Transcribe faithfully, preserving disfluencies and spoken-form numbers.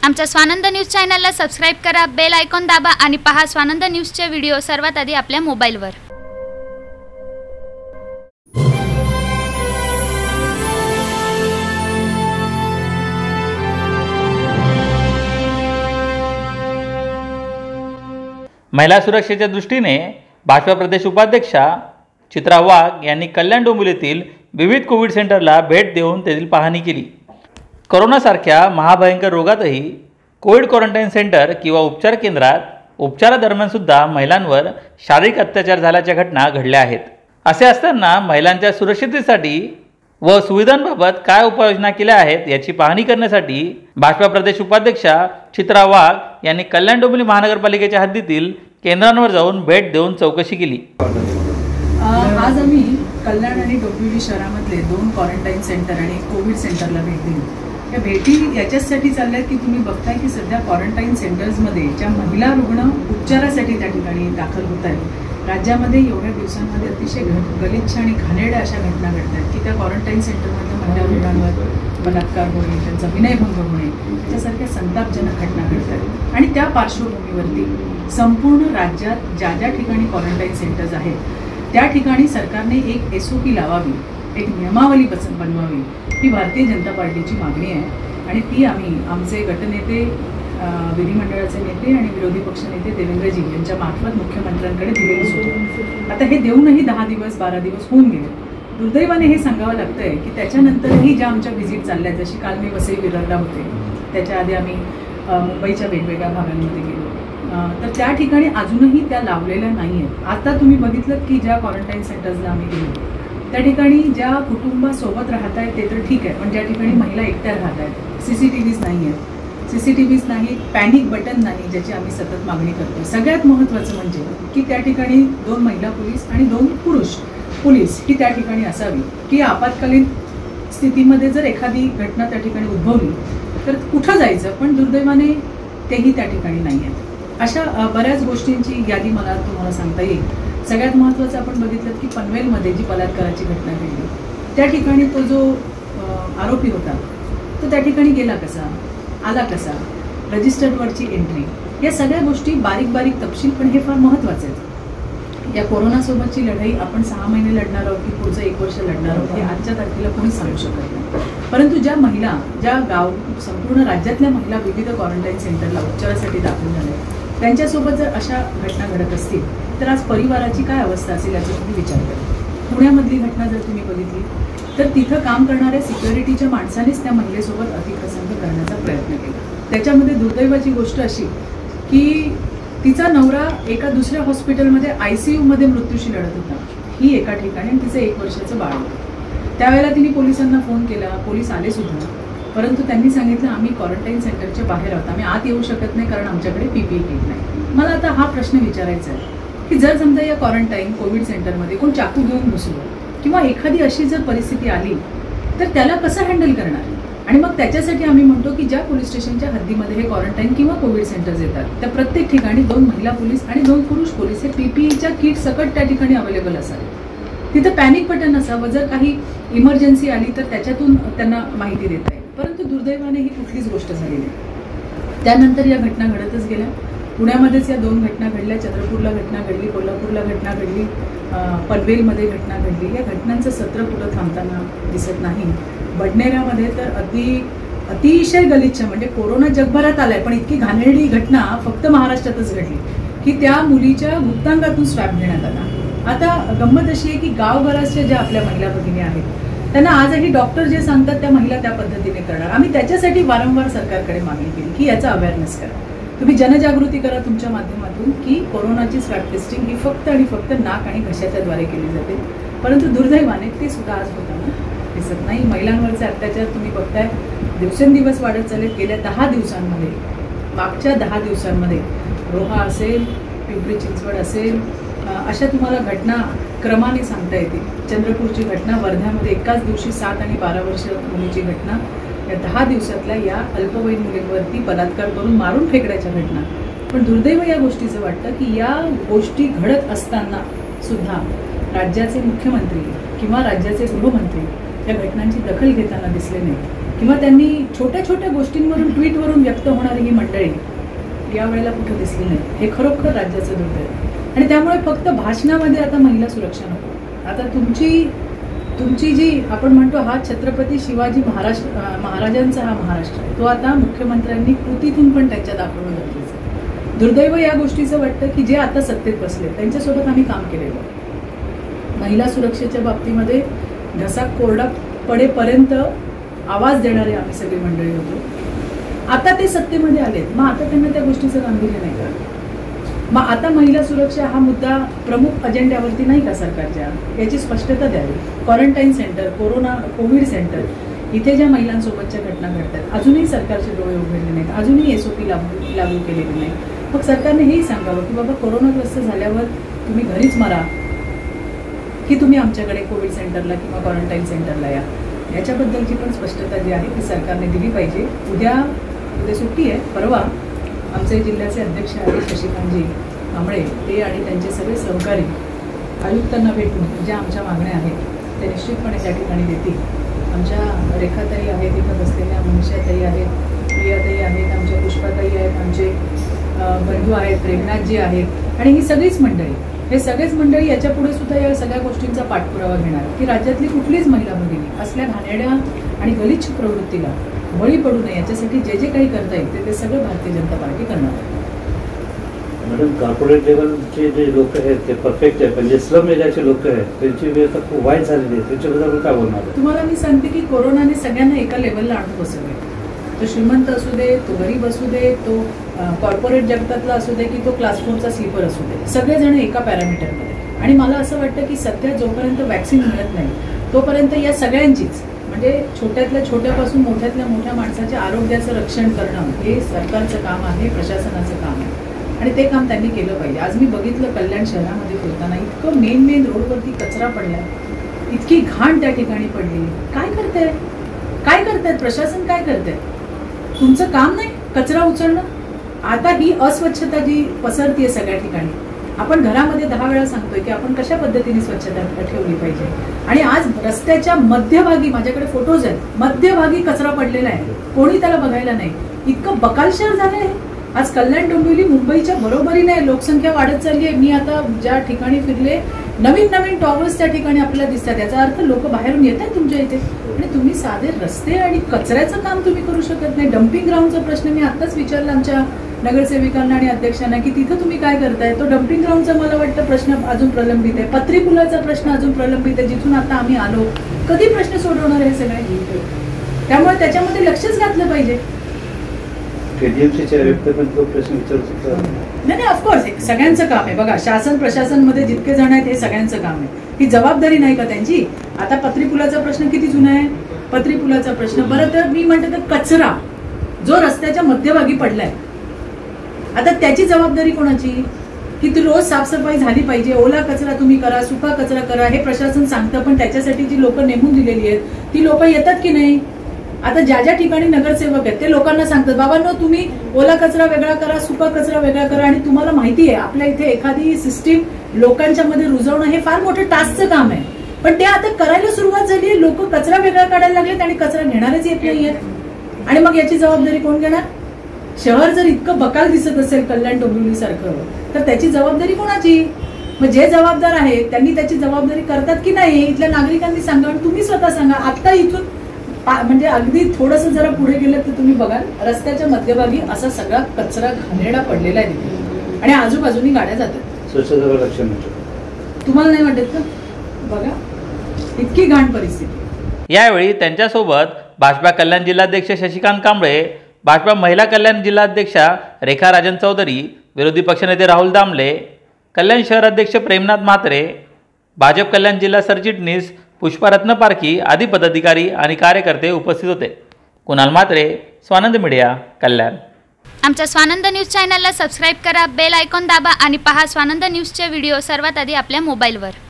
आमच्या स्वानंद न्यूज चॅनलला सबस्क्राइब करा, बेल आयकॉन दाबा आणि पहा स्वानंद न्यूजचे व्हिडिओ सर्वात आधी आपल्या मोबाईलवर। महिला सुरक्षेच्या दृष्टीने भाजपा प्रदेश उपाध्यक्षा चित्रा वाघ यांनी कल्याण डोंबिवलीतील विविध कोविड सेंटरला भेट देऊन तेथील पाहणी केली। कोरोनासारख्या महाभयंकर रोगातही कोविड क्वारंटाईन सेंटर किंवा उपचार केंद्रात उपचारादरम्यान सुद्धा महिलांवर शारीरिक अत्याचार झाल्याच्या घटना घडल्या आहेत। असे असताना महिलांच्या सुरक्षिततेसाठी व सुविधांबाबत काय उपाययोजना केल्या आहेत याची पाहणी करण्यासाठी भाजपा प्रदेश उपाध्यक्षा चित्रा वाघ यांनी कल्याण डोंबिवली महानगरपालिकेच्या हद्दीतील केंद्रांवर जाऊन भेट देऊन चौकशी केली। आज आम्ही कल्याण आणि डोंबिवली शहरामधले दोन क्वारंटाईन सेंटर आणि कोविड सेंटरला भेट दिली। या भेटी याच्यासाठी चालल्यात की तुम्ही बघताय की सध्या क्वारंटाईन सेंटर्समध्ये ज्या महिला रुग्ण उपचारासाठी त्या ठिकाणी दाखल होत आहेत, राज्यामध्ये एवढ्या दिवसांमध्ये अतिशय गलिच्छ आणि घाणेरड्या अशा घटना घडत आहेत की त्या क्वारंटाईन सेंटरमधल्या महिला रुग्णांवर बलात्कार होणे, त्यांचा विनयभंग होणे याच्यासारख्या संतापजनक घटना घडत आहेत। आणि त्या पार्श्वभूमीवरती संपूर्ण राज्यात ज्या ज्या ठिकाणी क्वारंटाईन सेंटर्स आहेत त्या ठिकाणी सरकारने एक एस ओ पी लावावी, एक नियमावली पसंत बनवावी ही भारतीय जनता पार्टीची मागणी आहे। आणि ती आम्ही आमचे गटनेते, विधिमंडळाचे नेते आणि विरोधी पक्षनेते देवेंद्रजी यांच्या मार्फत मुख्यमंत्र्यांकडे दिलेली होती। आता हे देऊनही दहा दिवस बारा दिवस होऊन गेले। दुर्दैवाने हे सांगावं लागतंय की त्याच्यानंतरही ज्या आमच्या व्हिजिट चालल्या, जशी काल मी वसई विरारला होते, त्याच्या आधी आम्ही मुंबईच्या वेगवेगळ्या भागांमध्ये गेलो, तर त्या ठिकाणी अजूनही त्या लावलेल्या नाही आहेत। आता तुम्ही बघितलं की ज्या क्वारंटाईन सेंटर्सला आम्ही गेलो त्या ठिकाणी ज्या कुटुंबासोबत राहत आहेत ते तर ठीक आहे, पण ज्या ठिकाणी महिला एकट्या राहत आहेत, सी सी टी व्हीज नाही आहेत, सी सी टी व्हीज नाही, पॅनिक बटन नाही, ज्याची आम्ही सतत मागणी करतो। सगळ्यात महत्त्वाचं म्हणजे की त्या ठिकाणी दोन महिला पोलीस आणि दोन पुरुष पोलीस ही त्या ठिकाणी असावी की आपत्कालीन स्थितीमध्ये जर एखादी घटना त्या ठिकाणी उद्भवली तर कुठं जायचं, पण दुर्दैवाने तेही त्या ठिकाणी नाही आहेत। अशा बऱ्याच गोष्टींची यादी मला तुम्हाला सांगता येईल। सगळ्यात महत्त्वाचं आपण बघितलं की पनवेलमध्ये जी बलात्काराची घटना घडली त्या ठिकाणी तो जो आरोपी होता तो त्या ठिकाणी गेला कसा, आला कसा, रजिस्टर्डवरची एंट्री, या सगळ्या गोष्टी बारीक बारीक तपशील, पण हे फार महत्त्वाचं आहे। या कोरोनासोबतची लढाई आपण सहा महिने लढणार आहोत की पुढचं एक वर्ष लढणार आहोत हे आजच्या तारखेला कोणीच सांगू शकत नाही। परंतु ज्या महिला, ज्या गाव संपूर्ण राज्यातल्या महिला विविध क्वारंटाईन सेंटरला उपचारासाठी दाखल झाल्या त्यांच्यासोबत जर अशा घटना घडत असतील तर आज परिवाराची काय अवस्था असेल याचा तुम्ही विचार करा। पुण्यामधली घटना जर तुम्ही बघितली तर तिथं काम करणाऱ्या सिक्युरिटीच्या माणसानेच त्या महिलेसोबत अतिप्रसंग करण्याचा प्रयत्न केला। त्याच्यामध्ये दुर्दैवाची गोष्ट अशी की तिचा नवरा एका दुसऱ्या हॉस्पिटलमध्ये आय सी यूमध्ये मृत्यूशी लढत होता, ही एका ठिकाणी तिचं एक वर्षाचं बाळ होतं। त्यावेळेला तिने पोलिसांना फोन केला, पोलीस आले सुद्धा, परंतु त्यांनी सांगितलं आम्ही क्वारंटाईन सेंटरच्या बाहेर आहोत, आम्ही आत येऊ शकत नाही कारण आमच्याकडे पी पी ई किट नाही। मला आता हा प्रश्न विचारायचा आहे की जर समजा या क्वारंटाईन कोविड सेंटरमध्ये कोण चाकू घेऊन घुसलं किंवा एखादी अशी जर परिस्थिती आली तर त्याला कसं हँडल करणार? आणि मग त्याच्यासाठी आम्ही म्हणतो की ज्या पोलीस स्टेशनच्या हद्दीमध्ये हे क्वारंटाईन किंवा कोविड सेंटर्स येतात त्या प्रत्येक ठिकाणी दोन महिला पोलीस आणि दोन पुरुष पोलीस हे पी पी ईच्या किट सकट त्या ठिकाणी अवेलेबल असावे। तिथं पॅनिक बटन असावं, जर काही इमर्जन्सी आली तर त्याच्यातून त्यांना माहिती देता येईल। परंतु दुर्दैवाने ही कुठलीच गोष्ट झाली नाही। त्यानंतर या घटना घडतच गेल्या। पुण्यामध्येच या दोन घटना घडल्या, चंद्रपूरला घटना घडली, कोल्हापूरला घटना घडली, पनवेलमध्ये घटना घडली। या घटनांचं सत्र कुठं थांबताना दिसत नाही। बडनेऱ्यामध्ये तर अति अतिशय गलिच्छ, म्हणजे कोरोना जगभरात आलाय पण इतकी घाणेरडी घटना फक्त महाराष्ट्रातच घडली की त्या मुलीच्या गुप्तांगातून स्वॅब घेण्यात आला। आता गंमत अशी आहे की गावभराच्या ज्या आपल्या महिला भगिनी आहेत त्यांना आजही डॉक्टर जे सांगतात त्या महिला त्या पद्धतीने करणार। आम्ही त्याच्यासाठी वारंवार सरकारकडे मागणी केली की याचा अवेअरनेस करा, तुम्ही जनजागृती करा तुमच्या माध्यमातून की कोरोनाची स्वॅब टेस्टिंग ही फक्त आणि फक्त नाक आणि घशाच्या द्वारे केली जाते। परंतु दुर्दैवाने ते सुद्धा आज होताना दिसत नाही। महिलांवरचे अत्याचार तुम्ही बघताय दिवसेंदिवस वाढत चालले। गेल्या दहा दिवसांमध्ये, मागच्या दहा दिवसांमध्ये रोहा असेल, पिंपरी चिंचवड असेल, अशा तुम्हाला घटना क्रमाने सांगता येतील। चंद्रपूरची घटना, वर्ध्यामध्ये एकाच दिवशी सात आणि बारा वर्ष मुलीची घटना, या दहा दिवसातल्या या अल्पवयीन मुलींवरती बलात्कार करून मारून फेकण्याच्या घटना। पण दुर्दैव या गोष्टीचं वाटतं की या गोष्टी घडत असताना सुद्धा राज्याचे मुख्यमंत्री किंवा राज्याचे गृहमंत्री या घटनांची दखल घेताना दिसले नाही किंवा त्यांनी छोट्या छोट्या गोष्टींवरून ट्विटवरून व्यक्त होणारी ही मंडळी यावेळेला कुठं दिसली नाही. हे खरोखर राज्याचं दुर्दैव. आणि त्यामुळे फक्त भाषणामध्ये आता महिला सुरक्षा नको. आता तुमची तुमची जी आपण म्हणतो हा छत्रपती शिवाजी महाराष्ट्र महाराजांचा हा महाराष्ट्र आहे, तो आता मुख्यमंत्र्यांनी कृतीतून पण त्यांच्या दाखवणं गरजेचं आहे. दुर्दैव या गोष्टीचं वाटतं की जे आता सत्तेत बसले त्यांच्यासोबत आम्ही काम केलेलं महिला सुरक्षेच्या बाबतीमध्ये घसा कोरडा पडेपर्यंत आवाज देणारे आम्ही सगळी मंडळी होतो. आता ते सत्तेमध्ये आलेत, मग आता त्यांना त्या गोष्टीचं गांभीर्य नाही का? मग आता महिला सुरक्षा हा मुद्दा प्रमुख अजेंड्यावरती नाही का सरकारच्या? याची स्पष्टता द्यावी. Quarantine centre, corona COVID centre, इथे ज्या महिलांसोबतच्या घटना घडतात अजूनही सरकारचे डोळे उघडले नाहीत, अजूनही एस ओ पी लागू लागू केलेली नाही. मग सरकारने हेही सांगावं की बाबा कोरोनाग्रस्त झाल्यावर तुम्ही घरीच मरा की तुम्ही आमच्याकडे कोविड सेंटरला किंवा क्वारंटाईन सेंटरला या. याच्याबद्दलची पण स्पष्टता जी आहे ती सरकारने दिली पाहिजे. उद्या उद्या सुट्टी आहे. परवा आमचे जिल्ह्याचे अध्यक्ष आहेत शशिकांतजी कांबळे, ते आणि त्यांचे सगळे सहकारी आयुक्तांना भेटून ज्या आमच्या मागण्या आहेत ते निश्चितपणे त्या ठिकाणी देतील. आमच्या रेखाताई आहेत, इथं बसलेल्या मनीषाताई आहेत, प्रियाताई आहेत, आमच्या पुष्पाताई आहेत, आमचे बंधू आहेत, प्रेमनाथजी आहेत आणि ही सगळीच मंडळी, हे सगळेच मंडळी याच्या पुढे सुद्धा या सगळ्या गोष्टींचा पाठपुरावा घेणार की राज्यातली कुठलीच महिला भगिनी असल्या घाणेरड्या आणि गलिच्छ प्रवृत्तीला बळी पडू नये याच्यासाठी जे जे काही करता येईल ते ते सगळं भारतीय जनता पार्टी करणार आहे. मॅडम, कॉर्पोरेट लेवलचे जे लोक आहेत ते परफेक्ट आहे, पण जे स्लम एरियाचे लोक आहेत त्यांची व्यवस्था खूप वाईट झालेली आहे. त्याच्याबद्दल काय बोलणार? तुम्हाला मी सांगते की कोरोनाने सगळ्यांना एका लेवलला आणून बसवले. तो श्रीमंत असू दे, तो गरीब असू दे, तो कॉर्पोरेट जगतातला असू दे की तो क्लास फोरचा स्लीपर असू दे, सगळेजण एका पॅरामीटरमध्ये. आणि मला असं वाटतं की सध्या जोपर्यंत वॅक्सिन मिळत नाही तोपर्यंत या सगळ्यांचीच म्हणजे छोट्यातल्या छोट्यापासून मोठ्यातल्या मोठ्या माणसाच्या आरोग्याचं रक्षण करणं हे सरकारचं काम आहे, प्रशासनाचं काम आहे आणि ते काम त्यांनी केलं पाहिजे. आज मी बघितलं कल्याण शहरामध्ये फिरताना इतकं मेन मेन रोडवरती कचरा पडला, इतकी घाण त्या ठिकाणी पडली. काय करताय काय करतायत प्रशासन? काय करताय? तुमचं काम नाही कचरा उचलणं? आता ही अस्वच्छता जी पसरतीये सगळ्या ठिकाणी, आपण घरामध्ये दहा वेळा सांगतोय की आपण कशा पद्धतीने स्वच्छता ठेवली पाहिजे आणि आज रस्त्याच्या मध्यभागी माझ्याकडे फोटोज आहेत, मध्यभागी कचरा पडलेला आहे, कोणी त्याला बघायला नाही. इतकं बकालशहर झालंय आज कल्याण डोंबिवली. मुंबईच्या बरोबरीने लोकसंख्या वाढत चालली आहे. मी आता ज्या ठिकाणी फिरले नवीन नवीन टॉवर्स त्या ठिकाणी आपल्याला दिसतात. याचा अर्थ लोक बाहेरून येत आहेत तुमच्या इथे आणि तुम्ही साधे रस्ते आणि कचऱ्याचं काम तुम्ही करू शकत नाही. डम्पिंग ग्राउंडचा प्रश्न मी आताच विचारला आमच्या नगरसेविकांना आणि अध्यक्षांना की तिथं तुम्ही काय करताय. तो डम्पिंग ग्राउंडचा मला वाटतं प्रश्न अजून प्रलंबित आहे. पत्री पुलाचा प्रश्न अजून प्रलंबित आहे, जिथून आता आम्ही आलो. कधी प्रश्न सोडवणार हे सगळे? त्यामुळे त्याच्यामध्ये लक्षच घातलं पाहिजे. प्रश्न विचारू शकतो. नाही नाही, ऑफकोर्स सगळ्यांचं काम आहे. बघा, शासन प्रशासन मध्ये जितके जण आहेत हे सगळ्यांचं काम आहे. ही जबाबदारी नाही का त्यांची? आता पत्री पुलाचा प्रश्न किती जुना आहे? पत्री पुलाचा प्रश्न. बरं, तर मी म्हणते तर कचरा जो रस्त्याच्या मध्यभागी पडलाय, आता त्याची जबाबदारी कोणाची? की ती रोज साफसफाई झाली पाहिजे. ओला कचरा तुम्ही करा, सुका कचरा करा, हे प्रशासन सांगतं, पण त्याच्यासाठी जी लोक नेमून दिलेली आहेत ती लोक येतात की नाही? आता ज्या ज्या ठिकाणी नगरसेवक आहेत ते लोकांना सांगतात बाबांनो तुम्ही ओला कचरा वेगळा करा, सुका कचरा वेगळा करा. आणि तुम्हाला माहिती आहे आपल्या इथे एखादी सिस्टीम लोकांच्या मध्ये रुजवणं हे फार मोठं टास्कचं काम आहे, पण ते आता करायला सुरुवात झाली आहे. लोक कचरा वेगळा काढायला लागलेत आणि कचरा घेणारच येत नाहीयेत. आणि मग याची जबाबदारी कोण घेणार? शहर जर इतकं बकाल दिसत असेल कल्याण डोंबिवली सारखं, तर त्याची जबाबदारी कोणाची? मग जे जबाबदार आहेत त्यांनी त्याची जबाबदारी करतात की नाही इथल्या नागरिकांनी सांगा आणि तुम्ही स्वतः सांगा. आता इथून म्हणजे अगदी थोडंसं जरा पुढे गेलं तर तुम्ही बघाल रस्त्याच्या मध्यभागी असा सगळा कचरा घाणेरडा पडलेला आहे तिथे आणि आजूबाजूनी गाड्या जातात. स्वच्छतेवर लक्ष नाही. तुम्हाला नाही वाटत का? बघा इतकी घाण परिस्थिती. यावेळी त्यांच्यासोबत भाजपा कल्याण जिल्हाध्यक्ष शशिकांत कांबळे, भाजपा महिला कल्याण जिल्हाध्यक्षा रेखा राजन चौधरी, विरोधी पक्षनेते राहुल दामले, कल्याण शहराध्यक्ष प्रेमनाथ म्हात्रे, भाजप कल्याण जिल्हा सरचिटणीस पुष्पा रत्नपारखी आदी पदाधिकारी आणि कार्यकर्ते उपस्थित होते. कुणाल म्हात्रे, स्वानंद मीडिया, कल्याण. आमच्या स्वानंद न्यूज चॅनलला सबस्क्राईब करा, बेल आयकॉन दाबा आणि पहा स्वानंद न्यूजचे व्हिडिओ सर्वात आधी आपल्या मोबाईलवर.